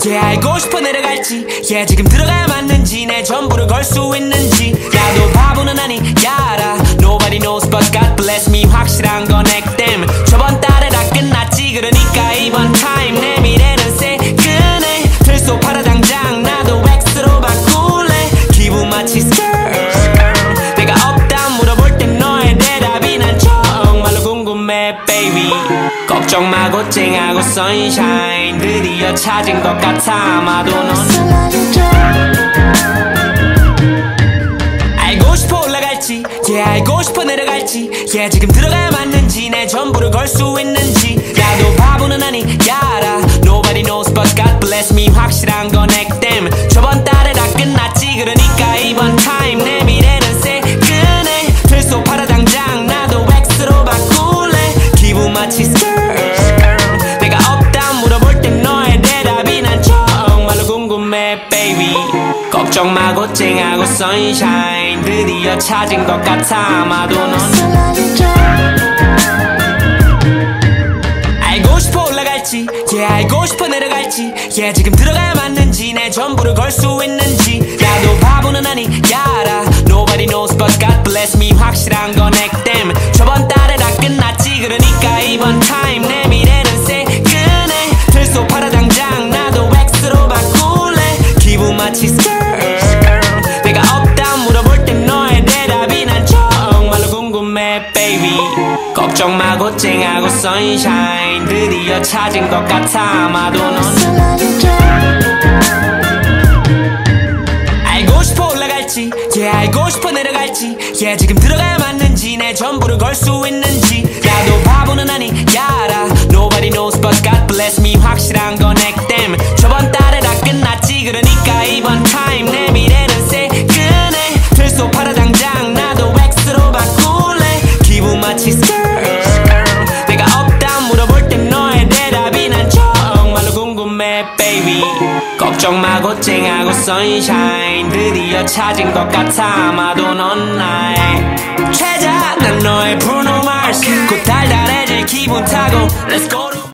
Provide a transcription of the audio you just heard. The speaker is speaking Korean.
yeah 알고 싶어 내려갈지 yeah 지금 들어가야 맞는지 내 전부를 걸 수 있는지 나도 바보는 아니야 알아 Nobody knows but God bless me 확실한 건 액땜 저번 달에 다 끝났지 그러니까 이번 타임 내 미래는 새끈해 들쏘파라 당장 나도 X로 바꿀래 기분 마치 skr 내가 없다 물어볼 땐 너의 대답이 난 정말로 궁금해 baby 걱정 마고 쨍하고 sunshine 드디어 찾은 것 같아 아마도 넌 알고 싶어 올라갈지 yeah 알고 싶어 내려갈지 yeah 지금 들어가야 맞는지 내 전부를 걸 수 있는지 나도 바보는 아니야 알아 Nobody knows but God bless me 확실한 건 액땜 저번 달에 다 끝났지 그러니까 이번 타임 내 미래는 새끈해 들쏘파라 당장 나도 X로 바꿀래 기분 마치 skr 내가 없다 물어볼 땐 너의 대답이 난 정말로 궁금해 baby 걱정 마고 쨍하고 sunshine 드디어 찾은 것 같아 아마도 넌 알고 싶어 올라갈지 yeah 알고 싶어 내려갈지 yeah 지금 들어가야 맞는지 내 전부를 걸 수 있는지 나도 바보는 아니야 알아 Nobody knows but God bless me 확실한 건 액땜 저번 달에 다 끝났지 그러니까 이번 타임 내 미래는 새끈해 들쏘파라 당장 나도 X로 바꿀래 기분 마치 skr 내가 없다 물어볼 땐 너의 대답이 난 정말로 궁금해 baby 걱정 마고 쨍하고 sunshine 드디어 찾은 것 같아 아마도 넌 알고 싶어 올라갈지 yeah 알고 싶어 내려갈지 yeah 지금 들어가야 맞는지 내 전부를 걸 수 있는지 나도 바보는 아니야 알아 Nobody knows but God bless me 확실한 건 액땜 저번 달에 다 끝났지 그러니까 이번 타임 내 미래는 새끈해 들쏘파라 당장 나도 X로 바꿀래 기분 마치 skr 내가 없다 물어볼 땐 너의 대답이 난 정말로 궁금해 baby 걱정 마고 쨍하고 sunshine 드디어 찾은 것 같아 아마도 넌 나의 최자 난 너의 Bruno Mars 곧 달달해질 기분 타고 Let's go